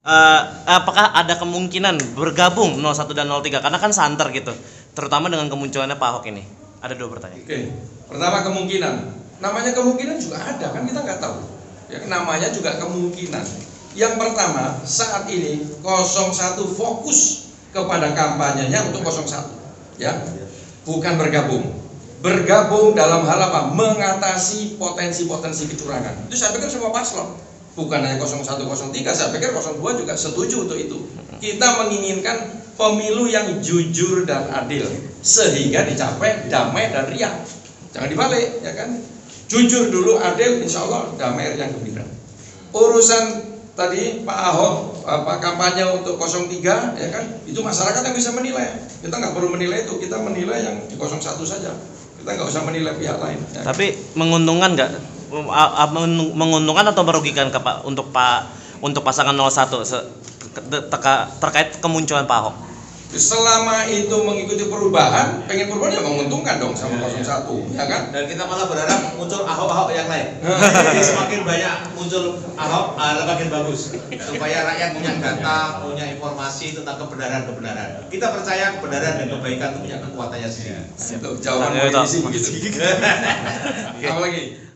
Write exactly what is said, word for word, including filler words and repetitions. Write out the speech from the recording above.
Uh, apakah ada kemungkinan bergabung nol satu dan nol tiga karena kan santer gitu, terutama dengan kemunculannya Pak Ahok ini? Ada dua pertanyaan. Oke, pertama kemungkinan, namanya kemungkinan juga ada kan, kita nggak tahu. Ya, namanya juga kemungkinan. Yang pertama, saat ini nol satu fokus kepada kampanyenya untuk nol satu, ya, bukan bergabung. Bergabung dalam hal apa? Mengatasi potensi-potensi kecurangan. Itu saya pikir semua paslon. Bukan hanya nol satu nol tiga, saya pikir nol dua juga setuju untuk itu. Kita menginginkan pemilu yang jujur dan adil sehingga dicapai damai dan riang. Jangan dibalik, ya kan? Jujur dulu, adil, insya Allah damai yang gembira. Urusan tadi Pak Ahok apa kampanye untuk nol tiga, ya kan? Itu masyarakat yang bisa menilai. Kita nggak perlu menilai itu, kita menilai yang di nol satu saja. Kita nggak usah menilai pihak lain. Ya. Tapi menguntungkan nggak? Menguntungkan atau merugikan ke Pak untuk Pak untuk pasangan nol satu teka, terkait kemunculan Pak Ahok? Selama itu mengikuti perubahan, pengen perubahan ya menguntungkan dong sama nol satu, ya kan? Dan kita malah berharap muncul Ahok-Ahok yang lain. Jadi semakin banyak muncul Ahok, uh, makin bagus. Supaya rakyat punya data, punya informasi tentang kebenaran-kebenaran. Kita percaya kebenaran dan kebaikan itu punya kekuatannya sendiri. Itu jawaban politisi begitu. Apa lagi?